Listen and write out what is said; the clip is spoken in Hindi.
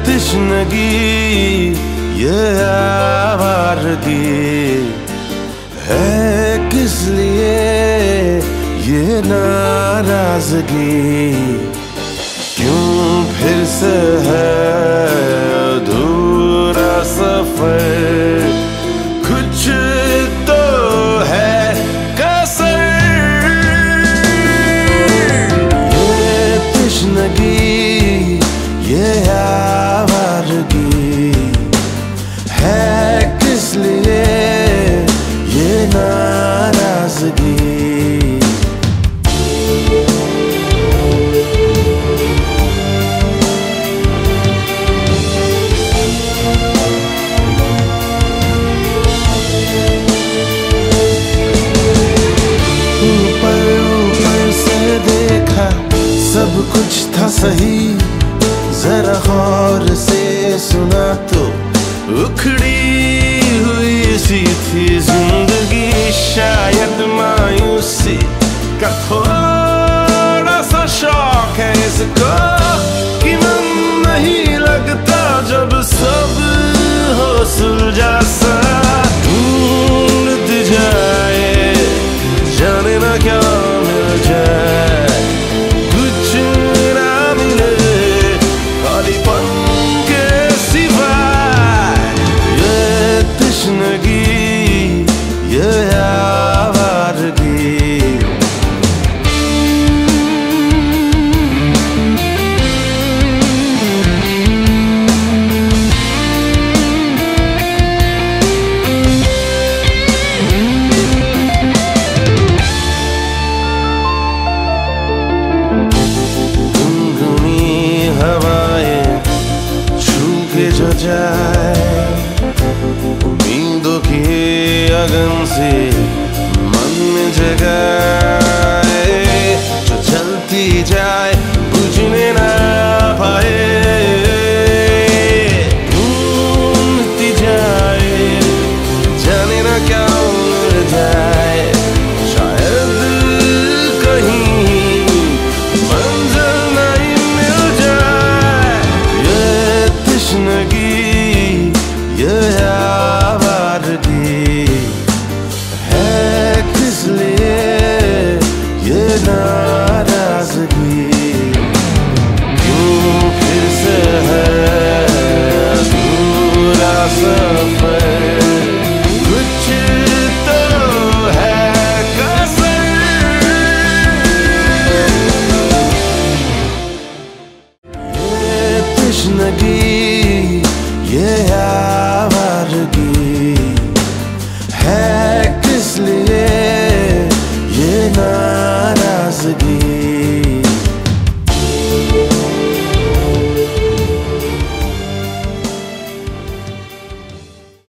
तिश्नगी ये आवारगी है किस लिए ये नाराजगी क्यों फिर से है अधूरा सफर कुछ तो है कसर ये तिश्नगी ये आवारगी है किस लिए ये नाराजगी सब कुछ था सही जरा गौर से सुना तो उखड़ी हुई सी थी जिंदगी शायद मायूसी का थोड़ा सा शौक है इसको कि मन नहीं लगता जब सब हो सुलझा सा ढूंढ जाए जाने ना क्या मिल जाए उम्मीदों की अगन से